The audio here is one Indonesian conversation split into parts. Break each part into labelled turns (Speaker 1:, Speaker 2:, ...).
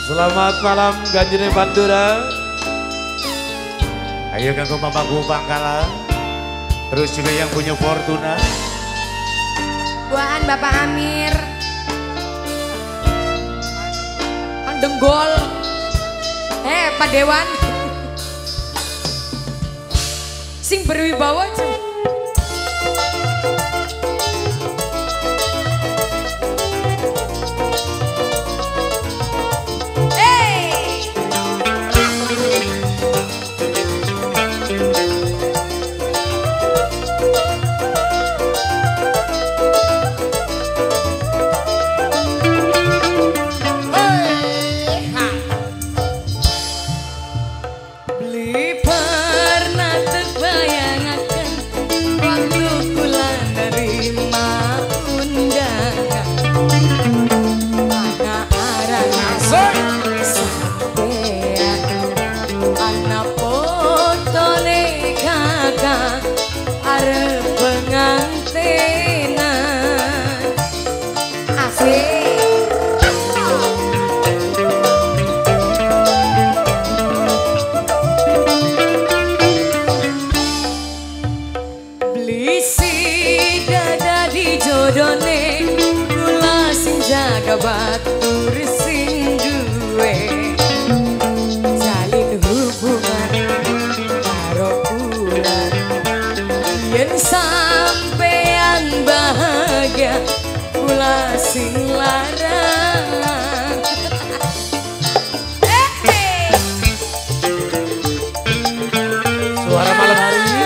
Speaker 1: Selamat malam Ganjine Pantura. Ayo kanggo Mamaku Pangkalan. Terus juga yang punya Fortuna.
Speaker 2: Buahan Bapak Amir. Kang Denggol. Pak Dewan. Sing berwibawa.
Speaker 3: Batur sing duwe jalin hubungan karo kula yen sampean bahagia kula sing larang.
Speaker 1: Suara malam hari ini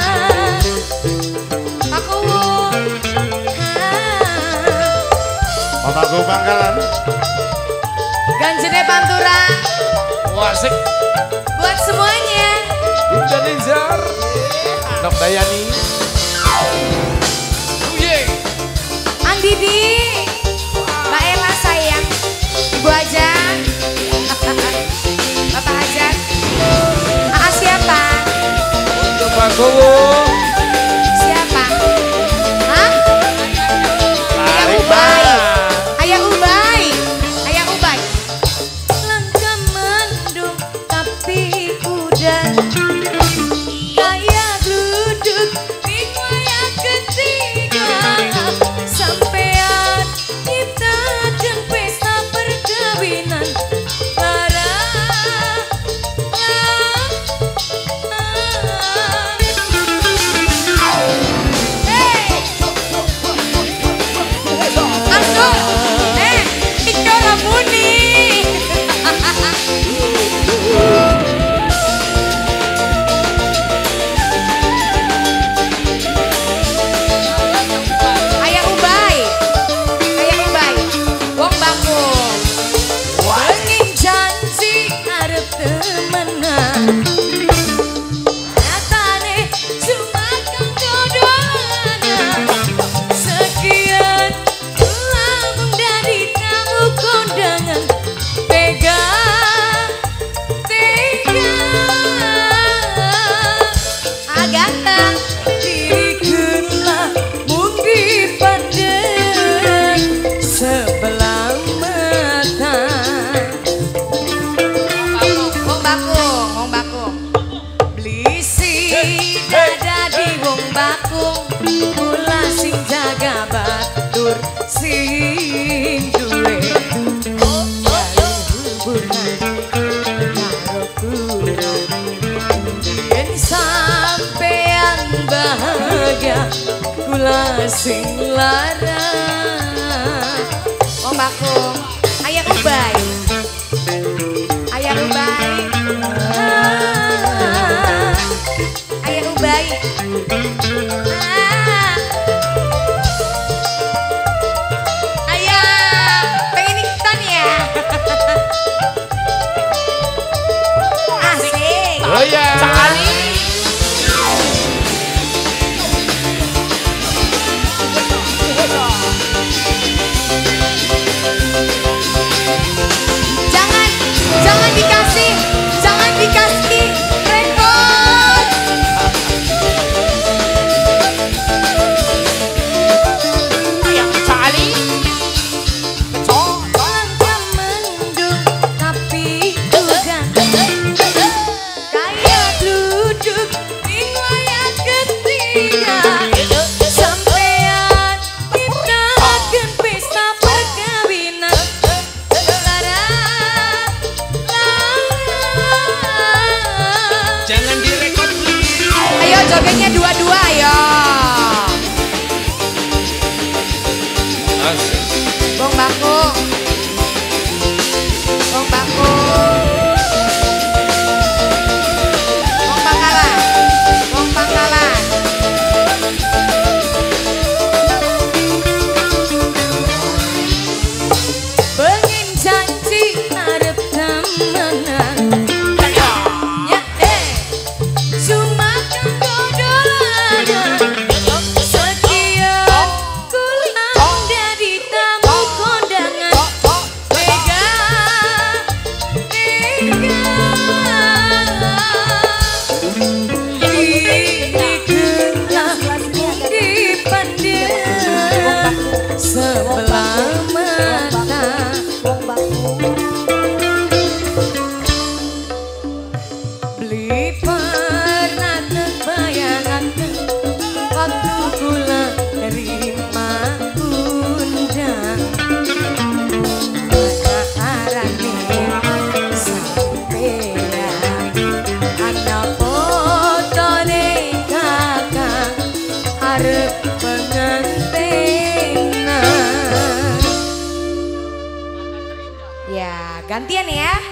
Speaker 1: Mamaku Pangkalan.
Speaker 2: Ganjine Pantura.
Speaker 1: Wasik.
Speaker 2: Buat semuanya.
Speaker 1: Bunda Nizar. Nok Dayani.
Speaker 2: Andidi. Mbak Ella sayang. Ibu Ajat. Bapak Ajat. Siapa?
Speaker 1: Untuk Pak Gowo.
Speaker 2: Siapa? Hah? Ayah Ubay. Ayah Ubay. Ayah Ubay.
Speaker 3: Langkah mendung tapi udah kayak duduk di wayang ketiga. Sampean kita dan pesta perkawinan sing duwe jalin hubungan karo kula yen sampean bahagia kula sing larang.
Speaker 2: Om Bakung. Ayah Ubay. Ayah Ubay. Ayah Ubay.
Speaker 1: Oh ya.
Speaker 2: Jangan dikasih rekor. Jogetnya dua-dua ya. Bong bakung. Bong bakung. Bong Pangkalan. Bong Pangkalan. Pengen janji arep temenan. Ya cuma kanggo dolanan. Sekian kulang dari tamu kondangan. Mega, mega. Diriku dipandang sebelah mata. Beli pernah terbayangan waktu kula nerima undang. Arane sampeyan ana fotone kakang arep pengantinan. Ya, gantian ya.